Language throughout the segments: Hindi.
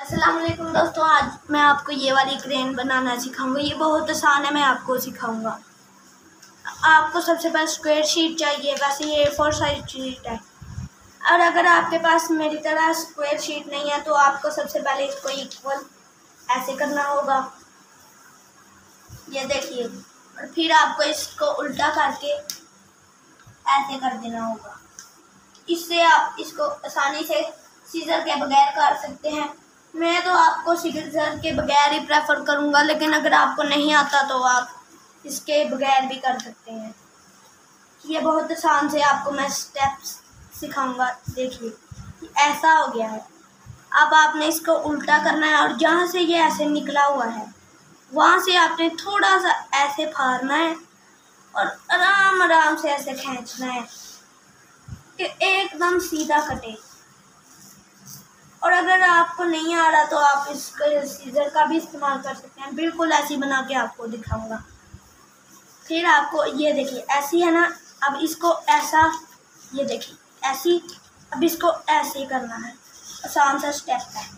अस्सलाम वालेकुम दोस्तों, आज मैं आपको ये वाली क्रेन बनाना सिखाऊंगा। ये बहुत आसान है, मैं आपको सिखाऊंगा। आपको सबसे पहले स्क्वायर शीट चाहिए, वैसे ये A4 साइज शीट है। और अगर आपके पास मेरी तरह स्क्वायर शीट नहीं है तो आपको सबसे पहले इसको इक्वल ऐसे करना होगा, ये देखिए। और फिर आपको इसको उल्टा करके ऐसे कर देना होगा। इससे आप इसको आसानी से सीजर के बगैर कर सकते हैं। मैं तो आपको सीजर के बगैर ही प्रेफर करूँगा, लेकिन अगर आपको नहीं आता तो आप इसके बगैर भी कर सकते हैं। ये बहुत आसान से आपको मैं स्टेप्स सिखाऊंगा। देखिए ऐसा हो गया है। अब आपने इसको उल्टा करना है और जहाँ से ये ऐसे निकला हुआ है वहाँ से आपने थोड़ा सा ऐसे फाड़ना है और आराम आराम से ऐसे खींचना है कि एकदम सीधा कटे। और अगर आपको नहीं आ रहा तो आप इसके सीजर का भी इस्तेमाल कर सकते हैं। बिल्कुल ऐसी बना के आपको दिखाऊंगा। फिर आपको ये देखिए ऐसी है ना, अब इसको ऐसा, ये देखिए ऐसी, अब इसको ऐसे ही करना है। आसान सा स्टेप है।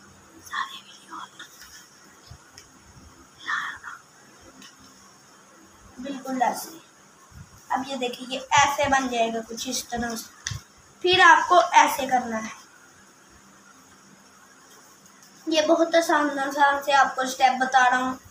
बिल्कुल ऐसे। अब ये देखिए ये ऐसे बन जाएगा कुछ इस तरह से। फिर आपको ऐसे करना है। ये बहुत आसान से आपको स्टेप बता रहा हूँ।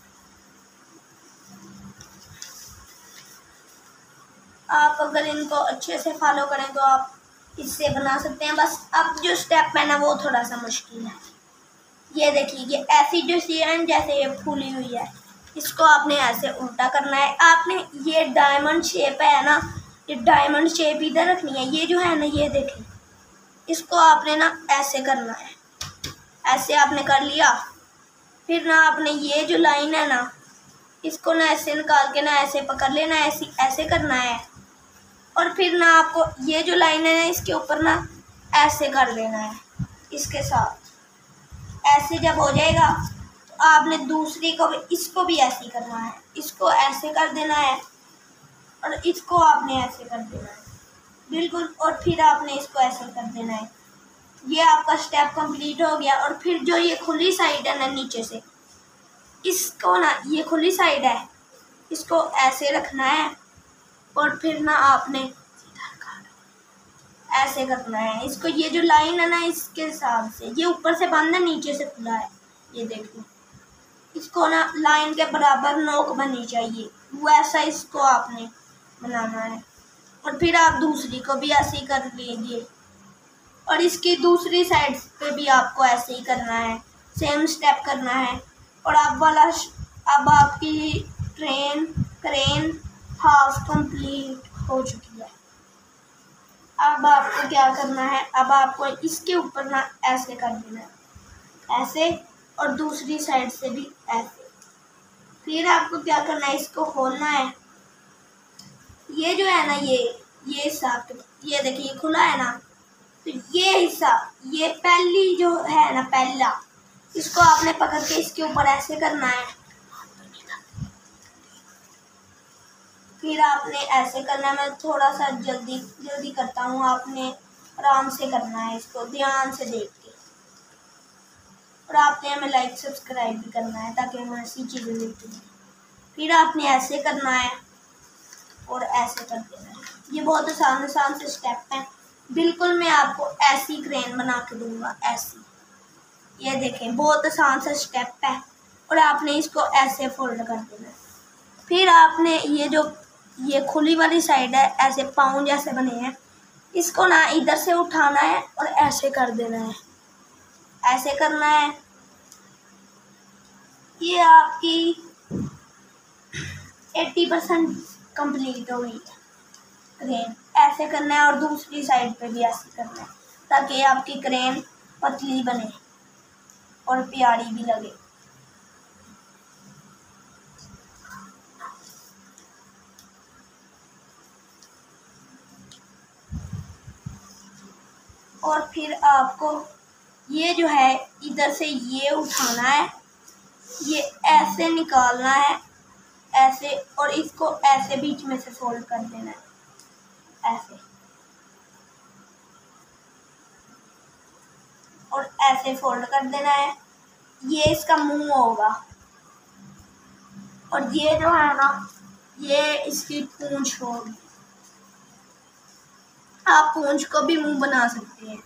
आप अगर इनको अच्छे से फॉलो करें तो आप इससे बना सकते हैं। बस अब जो स्टेप है ना वो थोड़ा सा मुश्किल है। ये देखिए ये ऐसी जो सी है जैसे ये फूली हुई है, इसको आपने ऐसे उल्टा करना है। आपने ये डायमंड शेप है ना, ये डायमंड शेप इधर रखनी है। ये जो है ना, ये देखिए इसको आपने ना ऐसे करना है। ऐसे आपने कर लिया। फिर ना आपने ये जो लाइन है ना, इसको ना ऐसे निकाल के ना ऐसे पकड़ लेना है, ऐसे करना है। और फिर ना आपको ये जो लाइन है ना, इसके ऊपर ना ऐसे कर देना है इसके साथ। ऐसे जब हो जाएगा तो आपने दूसरी को भी, इसको भी ऐसे करना है। इसको ऐसे कर देना है और इसको आपने ऐसे कर देना है, बिल्कुल। और फिर आपने इसको ऐसे कर देना है। ये आपका स्टेप कंप्लीट हो गया। और फिर जो ये खुली साइड है ना नीचे से, इसको ना, ये खुली साइड है, इसको ऐसे रखना है। और फिर ना आपने ऐसे करना है इसको। ये जो लाइन है ना, इसके हिसाब से ये ऊपर से बंद है, नीचे से खुला है। ये देखो, इसको ना लाइन के बराबर नोक बननी चाहिए, वैसा इसको आपने बनाना है। और फिर आप दूसरी को भी ऐसे ही कर लीजिए और इसकी दूसरी साइड पे भी आपको ऐसे ही करना है, सेम स्टेप करना है। और अब आपकी क्रेन हाफ कंप्लीट हो चुकी है। अब आपको क्या करना है, अब आपको इसके ऊपर ना ऐसे कर देना है, ऐसे, और दूसरी साइड से भी ऐसे। फिर आपको क्या करना है, इसको खोलना है। ये जो है ना, ये हिस्सा, ये देखिए खुला है ना, तो ये हिस्सा, ये पहली जो है ना, पहला, इसको आपने पकड़ के इसके ऊपर ऐसे करना है। फिर आपने ऐसे करना है। मैं थोड़ा सा जल्दी करता हूँ, आपने आराम से करना है, इसको ध्यान से देख के। और आपने हमें लाइक सब्सक्राइब भी करना है ताकि हम ऐसी चीज़ें देखते हैं। फिर आपने ऐसे करना है और ऐसे कर देना है। ये बहुत आसान से स्टेप हैं। बिल्कुल मैं आपको ऐसी क्रेन बना के दूंगा, ऐसी। ये देखें, बहुत आसान सा स्टेप है। और आपने इसको ऐसे फोल्ड कर देना है। फिर आपने ये खुली वाली साइड है, ऐसे पाँव जैसे बने हैं, इसको ना इधर से उठाना है और ऐसे कर देना है, ऐसे करना है। ये आपकी 80% कंप्लीट हो गई है क्रेन। ऐसे करना है और दूसरी साइड पे भी ऐसे करना है ताकि आपकी क्रेन पतली बने और प्यारी भी लगे। और फिर आपको ये जो है इधर से ये उठाना है, ये ऐसे निकालना है, ऐसे, और इसको ऐसे बीच में से फोल्ड कर देना है, ऐसे। और ऐसे फोल्ड कर देना है। ये इसका मुंह होगा, और ये जो है ना ये इसकी पूंछ होगी। आप पूंछ को भी मुंह बना सकते हैं।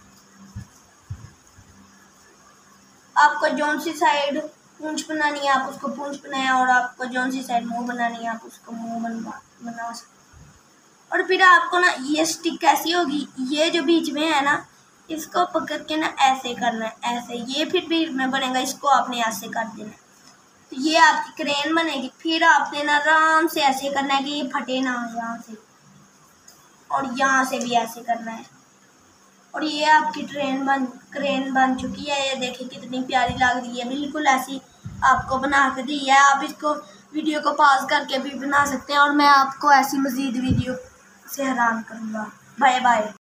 आपको जौन सी साइड पूंछ बनानी है आप उसको पूंछ बनाएं, और आपको जौन सी साइड मुंह बनानी है आप उसको मुंह बना सकते हैं। और फिर आपको ना ये स्टिक कैसी होगी, ये जो बीच में है ना इसको पकड़ के ना ऐसे करना है, ऐसे, ये फिर बीच में बनेगा, इसको आपने ऐसे कर देना है, तो ये आपकी क्रेन बनेगी। फिर आपने ना आराम से ऐसे करना है कि ये फटे ना यहाँ से, और यहाँ से भी ऐसे करना है, और ये आपकी क्रेन बन चुकी है। ये देखिए कितनी प्यारी लग रही है, बिल्कुल ऐसी आपको बना के दी है। आप इसको वीडियो को पॉज करके भी बना सकते हैं, और मैं आपको ऐसी मज़ीद वीडियो से हैरान करूँगा। Bye bye.